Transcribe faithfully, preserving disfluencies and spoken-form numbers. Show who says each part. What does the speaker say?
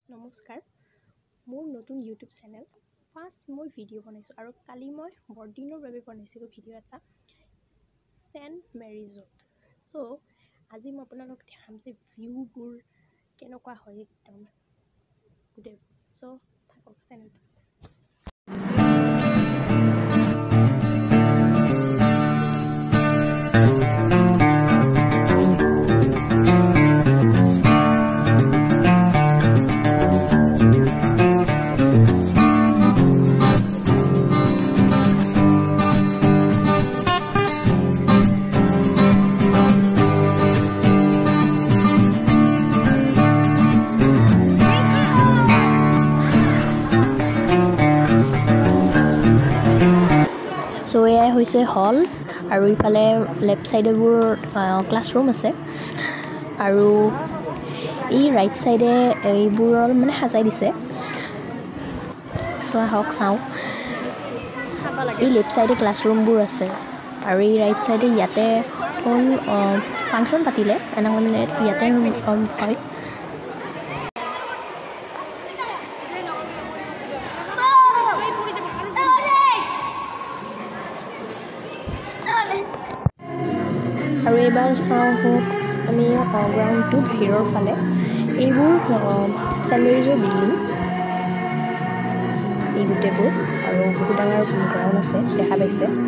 Speaker 1: নমস্কাৰ মোৰ নতুন ইউটিউব চেনেল ফাৰ্ষ্ট মই ভিডিঅ' বনাইছোঁ আৰু কালি মই বৰদিনৰ বাবে বনাইছিলোঁ ভিডিঅ' এটা চেণ্ট মেৰিজত চ' আজি মই আপোনালোকক দেখাম যে ভিউবোৰ কেনেকুৱা হয় একদম গোটেই চ' থাকক চেনেলটো চ' এয়াই হৈছে হল আৰু ইফালে লেফ্ট চাইডেবোৰ ক্লাছৰুম আছে আৰু এই ৰাইট চাইডে এইবোৰ মানে সাজাই দিছে চ' আহক চাওঁ এই লেফ্ট চাইডে ক্লাছৰুমবোৰ আছে আৰু এই ৰাইট চাইডে ইয়াতে হ'ল ফাংচন পাতিলে এনেকৈ মানে ইয়াতে হয় আৰু এইবাৰ চাওঁ হওক আমি গ্ৰাউণ্ডটো বাহিৰৰ ফালে এইবোৰ চেণ্ট মেৰিজৰ বিল্ডিং এই গোটেইবোৰ আৰু বহুত ডাঙৰ গ্ৰাউণ্ড আছে দেখা পাইছে